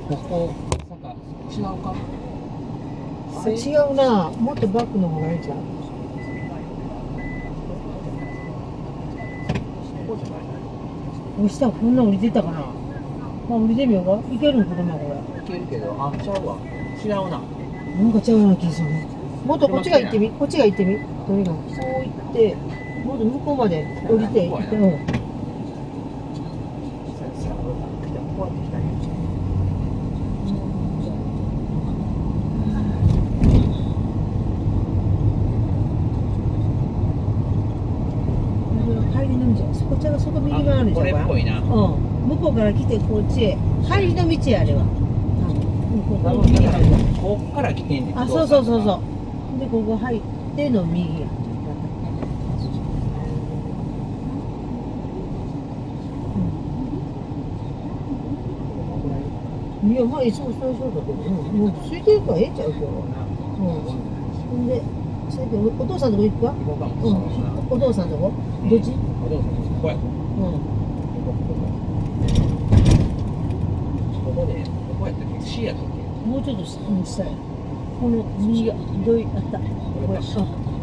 ここなんか違うか。 あ、違うな。もっとバックの方がいいじゃん。下こんな降りてたかな。まあ降りてみようか。いけるんかなこれ。 いけるけど、あ、ちゃうわ。違うな。 なんか違うような気がするね。もっとこっちが行ってみ。こっちが行ってみ。とにかくそう行って、もっと向こうまで降りて行って。うん。 こうやって来たんや。 帰りの道や。こっちが外右側あるじゃん。 これっぽいな。 うん。向こうから来てこっちへ。帰りの道やあれは。ここ右や。 こっから来てんねん。 あ、そうそうそうそう。でここ入っての右や。いや、まあ、そうだけど、もう空いてるからええちゃうけど。ほんで、それでお父さんとこ行くか？お父さんとこ？どっち？ お父さんとここや。ここで、ここやったっけ？Cやったっけ？ もうちょっと下や。この右が、どういあった。これ。